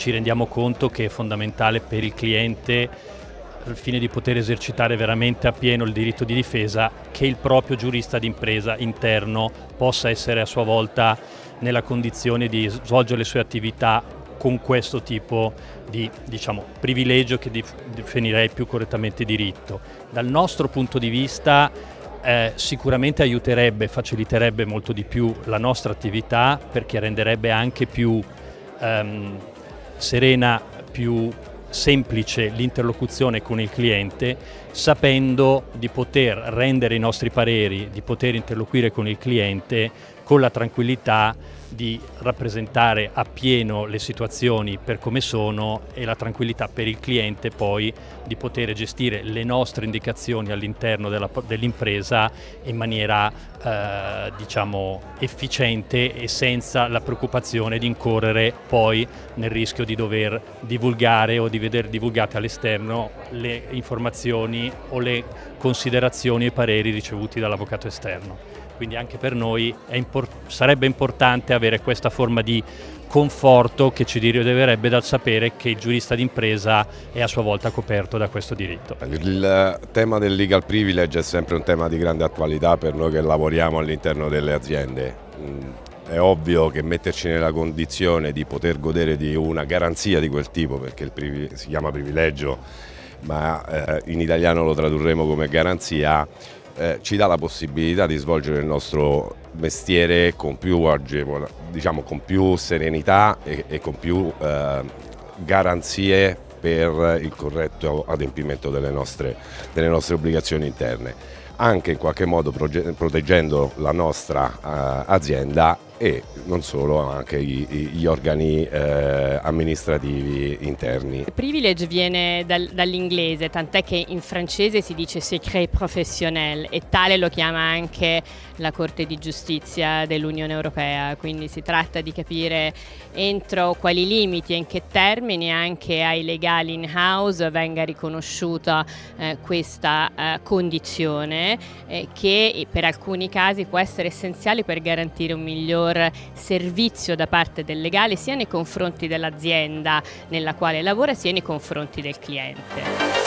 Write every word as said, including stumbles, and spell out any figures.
ci rendiamo conto che è fondamentale per il cliente, al fine di poter esercitare veramente appieno il diritto di difesa, che il proprio giurista d'impresa interno possa essere a sua volta nella condizione di svolgere le sue attività con questo tipo di, diciamo, privilegio che definirei più correttamente diritto. Dal nostro punto di vista eh, sicuramente aiuterebbe, faciliterebbe molto di più la nostra attività, perché renderebbe anche più ehm, serena, più semplice l'interlocuzione con il cliente, sapendo di poter rendere i nostri pareri, di poter interloquire con il cliente con la tranquillità di rappresentare appieno le situazioni per come sono, e la tranquillità per il cliente poi di poter gestire le nostre indicazioni all'interno dell'impresa in maniera eh, diciamo efficiente e senza la preoccupazione di incorrere poi nel rischio di dover divulgare o di vedere divulgate all'esterno le informazioni o le considerazioni e pareri ricevuti dall'avvocato esterno. Quindi anche per noi è import- sarebbe importante avere questa forma di conforto che ci deriverebbe dal sapere che il giurista d'impresa è a sua volta coperto da questo diritto. Il tema del legal privilege è sempre un tema di grande attualità per noi che lavoriamo all'interno delle aziende. È ovvio che metterci nella condizione di poter godere di una garanzia di quel tipo, perché il si chiama privilegio, ma eh, in italiano lo tradurremo come garanzia, Eh, ci dà la possibilità di svolgere il nostro mestiere con più agevole, diciamo con più serenità e, e con più eh, garanzie per il corretto adempimento delle nostre, delle nostre obbligazioni interne, anche in qualche modo proteggendo la nostra eh, azienda e non solo, anche gli, gli organi eh, amministrativi interni. Il privilege viene dal, dall'inglese, tant'è che in francese si dice secret professionnel, e tale lo chiama anche la Corte di Giustizia dell'Unione Europea, quindi si tratta di capire entro quali limiti e in che termini anche ai legali in house venga riconosciuta eh, questa eh, condizione eh, che per alcuni casi può essere essenziale per garantire un miglior servizio da parte del legale sia nei confronti dell'azienda nella quale lavora sia nei confronti del cliente.